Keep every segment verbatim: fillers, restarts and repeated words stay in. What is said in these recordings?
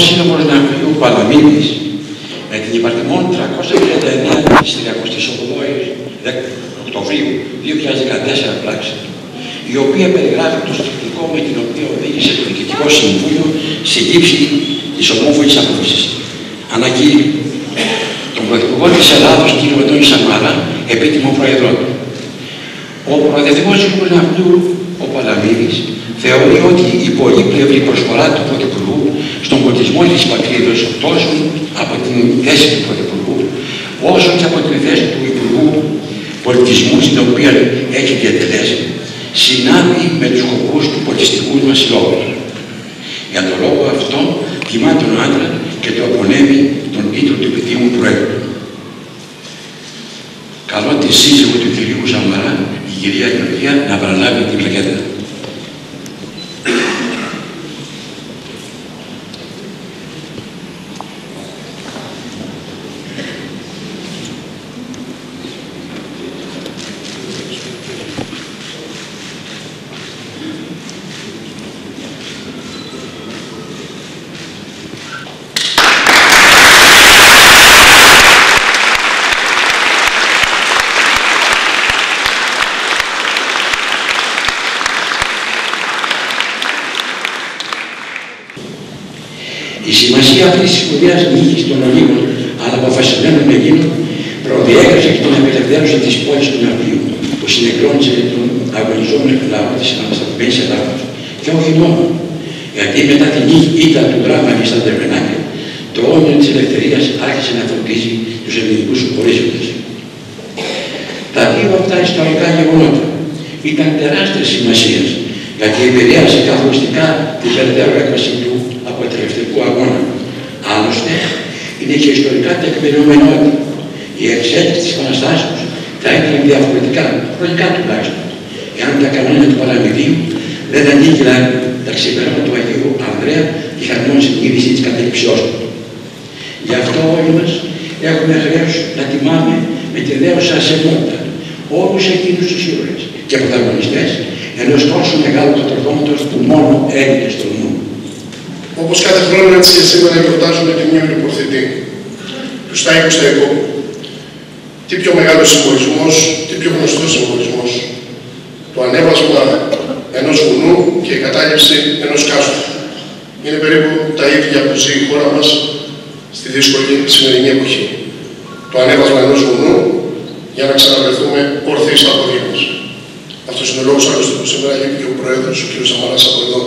σύλλογος ναυτικού Παλαμίδης με την υπαριθμόν τριακόσια τριάντα εννέα της τριακοστής ογδόης Οκτωβρίου δύο χιλιάδες δεκατέσσερα πράξη, η οποία περιγράφει το σκεπτικό με την οποία οδήγησε το Διοικητικό Συμβούλιο στη λήψη της ομόφωνης απόφασης. Αναγγείλει τον Πρωθυπουργό της Ελλάδος, κ. Αντώνη Σαμαρά, επίτιμο Πρόεδρό του. Ο Προεδρικός Σύλλογος Ναυτικού, ο Παλαμίδης, θεωρεί ότι η πολύπλευρη προσφορά του Πρωθυπουργού στον πολιτισμό της πατρίδος, τόσο από την θέση του Πρωθυπουργού, όσο και από την θέση του Υπουργού Πολιτισμού, στην οποία έχει διατελέσει, συνάδει με τους σκοπούς του πολιτιστικού μας συλλόγου. Για τον λόγο αυτό, τιμά τον άντρα και το απονέμει τον τίτλο του επιδήμου Προέδρου. Καλώ τη σύζυγο του κυρίου Σαμαρά, η κυρία Γεωργία, να παραλάβει την πλακέτα. Η σημασία αυτής της σπουδαίας νίκης των Ολίγων, αλλά αποφασισμένων Ελλήνων, προδιέγραψε και την απελευθέρωση της πόλης του Ναυτίου, που συνεκρόνησε τον αγωνιζόμενο λαό της αναστατημένης Ελλάδος. Και όχι μόνο, γιατί μετά την ήττα του δράμα και στα Δερμενάκια, το όνειρο της ελευθερίας άρχισε να φωτίζει τους ελληνικούς ορίζοντες. Τα δύο αυτά ιστορικά γεγονότα ήταν τεράστιας σημασίας, γιατί επηρέασε καθοριστικά τη περαιτέρω έκβαση του αποτελευτικού αγώνα. Άλλωστε, είναι και ιστορικά τεκμηριωμένο ότι η εξέλιξη της Επαναστάσεως θα ήταν διαφορετικά, χρονικά τουλάχιστον, εάν τα κανόνια του Παλαμιδίου δεν ανήκειλαν τα ξεπέραματα του Αγίου Ανδρέα και χαρμόνισε την είδηση της κατέληψεώς του. Γι' αυτό όλοι μας έχουμε χρέος να τιμάμε με τη δέωσα σεβότητα όλους εκείνους τους ήρωες και πρωταγωνιστές ενός τόσο μεγάλου κατορθώματος που μόνο έγινε στο νου. Όπως κάθε χρόνο έτσι και σήμερα γιορτάζουμε τη μνήμη του προθητή, του Στάικου Σταϊκόπουλου. Τι πιο μεγάλος συμβολισμός, τι πιο γνωστός συμβολισμός. Το ανέβασμα ενός βουνού και η κατάληψη ενός κάστρου. Είναι περίπου τα ίδια που ζει η χώρα μας στη δύσκολη σημερινή εποχή. Το ανέβασμα ενός βουνού για να ξαναβρεθούμε ορθοί στα πόδια μας. Αυτός είναι ο λόγος άλλωστε που σήμερα λείπει και ο Πρόεδρος, ο κ. Σαμαράς, από εδώ.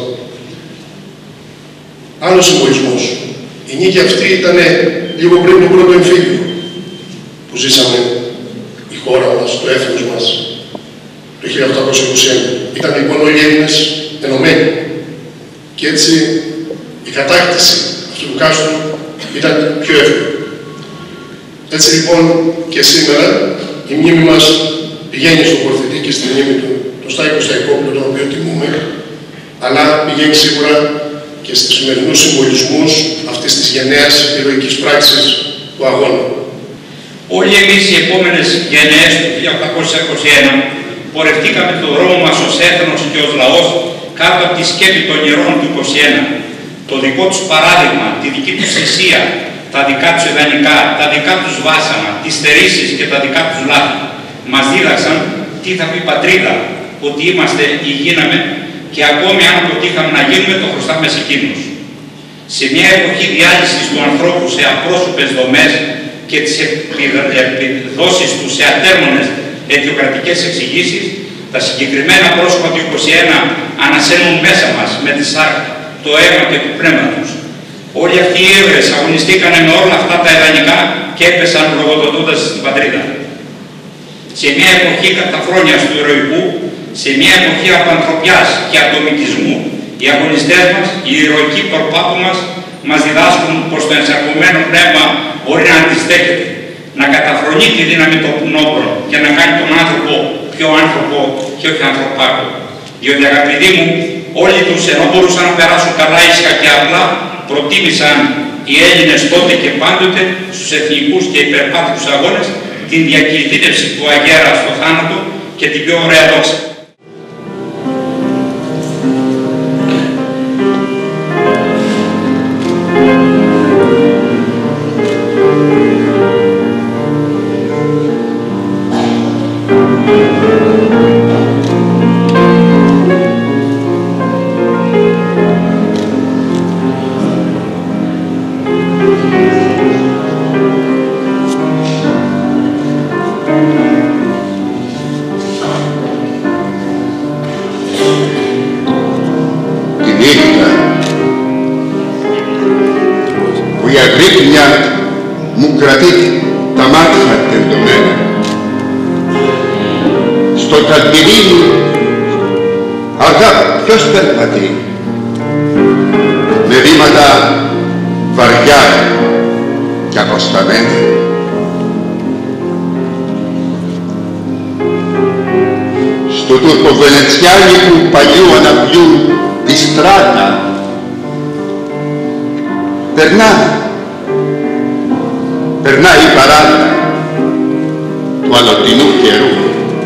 Άλλος συμβολισμός. Η νίκη αυτή ήταν λίγο πριν το πρώτο εμφύλιο που ζήσαμε η χώρα μας, το έθνος μας, το χίλια οκτακόσια είκοσι ένα. Ήταν λοιπόν όλοι οι Έλληνες ενωμένοι. Και έτσι η κατάκτηση αυτού του κάστρου ήταν πιο εύκολη. Έτσι λοιπόν και σήμερα η μνήμη μας πηγαίνει στον Πορθητή και στη μνήμη του, το Στάικο Σταϊκόπουλο, τον οποίο τιμούμε, αλλά πηγαίνει σίγουρα και στους σημερινούς συμβολισμούς αυτής της γενναίας ηρωικής πράξης του αγώνα. Όλοι εμείς οι επόμενες γενναίες του χίλια οκτακόσια είκοσι ένα πορευτήκαμε τον δρόμο μας ως έθνος και ως λαός κάτω από τη σκέπη των ιερών του είκοσι ένα. Το δικό τους παράδειγμα, τη δική τους θυσία, τα δικά τους ιδανικά, τα δικά τους βάσανα, τις στερήσεις και τα δικά τους λάθη μας δίδαξαν τι θα πει πατρίδα, ότι είμαστε ή γίναμε και ακόμη αν αποτύχαμε να γίνουμε, το χρωστάμε σε εκείνους. Σε μια εποχή διάλυσης του ανθρώπου σε απρόσωπες δομές και τις επιδόσεις του σε ατέρμονες αιτιοκρατικές εξηγήσεις, τα συγκεκριμένα πρόσωπα του είκοσι ένα ανασένουν μέσα μας με τη σάρκα, το αίμα και το πνεύμα τους. Όλοι αυτοί οι ήρωες αγωνιστήκανε με όλα αυτά τα ιδανικά και έπεσαν λογοδοτώντας στην πατρίδα. Σε μια εποχή καταφρόνιας του ηρωικού, σε μια εποχή απανθρωπιάς και ατομικισμού, οι αγωνιστές μας, οι ηρωικοί προπάπου μας, μας διδάσκουν πως το ενσαρκωμένο πνεύμα μπορεί να αντιστέκεται, να καταφρονεί τη δύναμη των όπλων και να κάνει τον άνθρωπο πιο άνθρωπο και όχι ανθρωπάκο. Διότι αγαπητοί μου, όλοι τους ενώ μπορούσαν να περάσουν καλά, ήσυχα και απλά, προτίμησαν οι Έλληνες τότε και πάντοτε στους εθνικούς και υπερπάτρικους αγώνες την διακινδύνευση του αγέρα στο θάνατο και την πιο ωραία δόξα. Thank you. η αγρύπνια μου κρατεί τα μάτια τεντωμένα. Στο ταλπυρίνι αργά ποιος περπατεί, με βήματα βαριά και αποσταμένα. Στο τουρκοβενετσιάνικου παλιού αναπλιού τη στράτα περνά, περνάει η παράδα του αλλοτινού καιρού.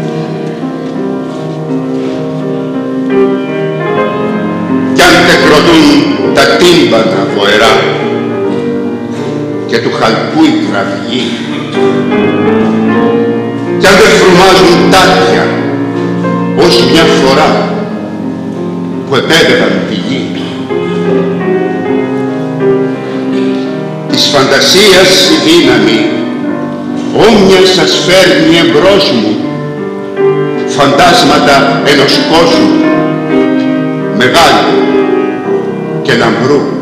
Κι αν τεκροτούν τα τύμπανα βοερά και του χαλκού η κραυγή, κι αν δεν φρουμάζουν τάτια ως μια φορά που επέδευαν τη γη, της φαντασίας η δύναμη όμοια σας φέρνει εμπρός μου φαντάσματα ενός κόσμου μεγάλου και λαμπρού.